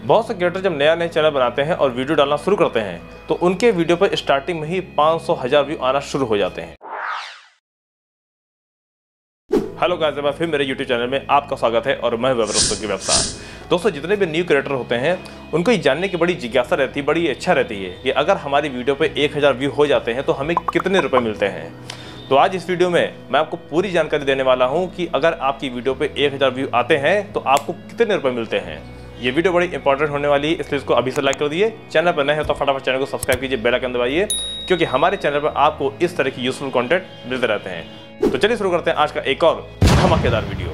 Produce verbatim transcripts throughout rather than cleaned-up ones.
बहुत से क्रिएटर जब नया नया चैनल बनाते हैं और वीडियो डालना शुरू करते हैं तो उनके वीडियो पर स्टार्टिंग में ही पाँच सौ हजार व्यू आना शुरू हो जाते हैं। हेलो गाइस, मैं फिर मेरे यूट्यूब चैनल में आपका स्वागत है और मैं वैभव की व्यवसाय। दोस्तों, जितने भी न्यू क्रिएटर होते हैं उनको ये जानने की बड़ी जिज्ञासा रहती है, बड़ी इच्छा रहती है कि अगर हमारी वीडियो पे एक हज़ार व्यू हो जाते हैं तो हमें कितने रुपए मिलते हैं। तो आज इस वीडियो में मैं आपको पूरी जानकारी देने वाला हूं कि अगर आपकी वीडियो पे एक हज़ार व्यू आते हैं तो आपको कितने रुपए मिलते हैं। ये वीडियो बड़ी इंपॉर्टेंट होने वाली है, इसलिए इसको अभी से लाइक कर दिए। चैनल पर नए हैं तो फटाफट चैनल को सब्सक्राइब कीजिए, बेल आइकन दबाइए, क्योंकि हमारे चैनल पर आपको इस तरह की यूजफुल कंटेंट मिलते रहते हैं। तो चलिए शुरू करते हैं आज का एक और धमाकेदार वीडियो।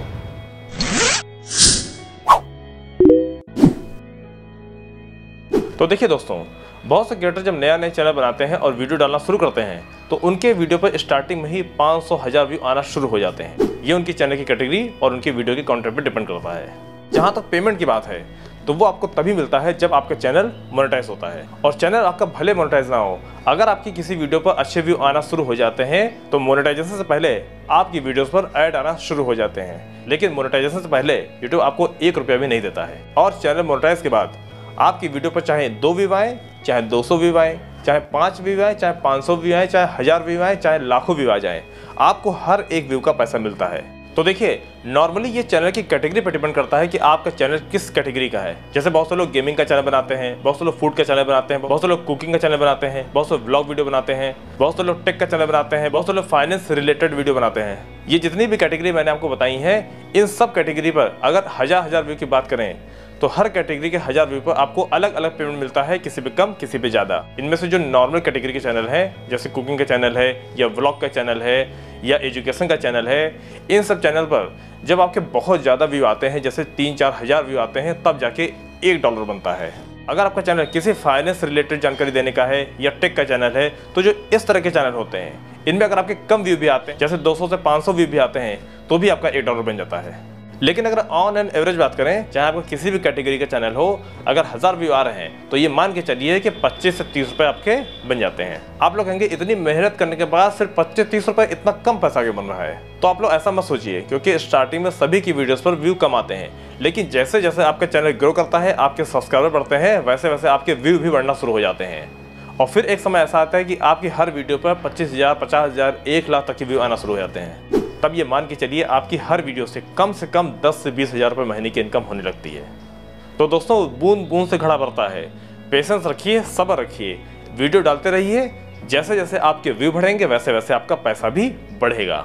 तो देखिए दोस्तों, बहुत से क्रिएटर जब नया नया चैनल बनाते हैं और वीडियो डालना शुरू करते हैं तो उनके वीडियो पर स्टार्टिंग में ही पाँच सौ हजार व्यू आना शुरू हो जाते हैं। ये उनकी चैनल की कैटेगरी और उनकी वीडियो के कंटेंट पर डिपेंड करता है। जहाँ तक पेमेंट की बात है तो वो आपको तभी मिलता है जब आपका चैनल मोनेटाइज होता है। और चैनल आपका भले मोनेटाइज ना हो, अगर आपकी किसी वीडियो पर अच्छे व्यू आना शुरू हो जाते हैं तो मोनेटाइजेशन से पहले आपकी वीडियोस पर ऐड आना शुरू हो जाते हैं। लेकिन मोनेटाइजेशन से पहले यूट्यूब आपको एक रुपया भी नहीं देता है। और चैनल मोनेटाइज के बाद आपकी वीडियो पर चाहे दो व्यू आए, चाहे दो सौ व्यू आए, चाहे पाँच व्यू आए, चाहे पाँच सौ व्यू आए, चाहे हज़ार व्यू आए, चाहे लाखों व्यू आ जाए, आपको हर एक व्यू का पैसा मिलता है। तो देखिए, नॉर्मली ये चैनल की कैटेगरी पर डिपेंड करता है कि आपका चैनल किस कैटेगरी का है। जैसे बहुत से लोग गेमिंग का चैनल बनाते हैं, बहुत से लोग फूड का चैनल बनाते हैं, बहुत से लोग कुकिंग का चैनल बनाते हैं, बहुत से व्लॉग वीडियो बनाते हैं, बहुत से लोग टेक का चैनल बनाते हैं, बहुत से लोग फाइनेंस रिलेटेड वीडियो बनाते हैं। ये जितनी भी कैटेगरी मैंने आपको बताई है, इन सब कैटेगरी पर अगर हजार हजार व्यू की बात करें तो हर कैटेगरी के हजार व्यू पर आपको अलग अलग पेमेंट मिलता है, किसी पे कम, किसी पे ज़्यादा। इनमें से जो नॉर्मल कैटेगरी के चैनल हैं, जैसे कुकिंग का चैनल है या व्लॉग का चैनल है या एजुकेशन का चैनल है, इन सब चैनल पर जब आपके बहुत ज़्यादा व्यू आते हैं, जैसे तीन चार हज़ार व्यू आते हैं, तब जाके एक डॉलर बनता है। अगर आपका चैनल किसी फाइनेंस रिलेटेड जानकारी देने का है या टेक का चैनल है, तो जो इस तरह के चैनल होते हैं इनमें अगर आपके कम व्यू भी आते हैं, जैसे दो सौ से पाँच सौ व्यू भी आते हैं, तो भी आपका एक डॉलर बन जाता है। लेकिन अगर ऑन एंड एवरेज बात करें, चाहे आपको किसी भी कैटेगरी का चैनल हो, अगर हज़ार व्यू आ रहे हैं तो ये मान के चलिए कि पच्चीस से तीस रुपए आपके बन जाते हैं। आप लोग कहेंगे इतनी मेहनत करने के बाद सिर्फ पच्चीस तीस रुपए इतना कम पैसा क्यों बन रहा है? तो आप लोग ऐसा मत सोचिए, क्योंकि स्टार्टिंग में सभी की वीडियोस पर व्यू कम आते हैं, लेकिन जैसे जैसे आपका चैनल ग्रो करता है, आपके सब्सक्राइबर बढ़ते हैं, वैसे वैसे आपके व्यू भी बढ़ना शुरू हो जाते हैं। और फिर एक समय ऐसा आता है कि आपकी हर वीडियो पर पच्चीस हज़ार, पचास हज़ार, एक लाख तक के व्यू आना शुरू हो जाते हैं। तब ये मान के चलिए आपकी हर वीडियो से कम से कम दस से बीस हज़ार रुपये महीने की इनकम होने लगती है। तो दोस्तों, बूंद बूंद से घड़ा भरता है। पेशेंस रखिए, सब्र रखिए, वीडियो डालते रहिए। जैसे जैसे आपके व्यू बढ़ेंगे वैसे वैसे आपका पैसा भी बढ़ेगा।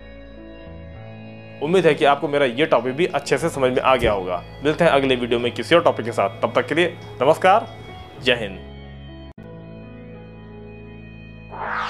उम्मीद है कि आपको मेरा ये टॉपिक भी अच्छे से समझ में आ गया होगा। मिलते हैं अगले वीडियो में किसी और टॉपिक के साथ। तब तक के लिए नमस्कार, जय हिंद।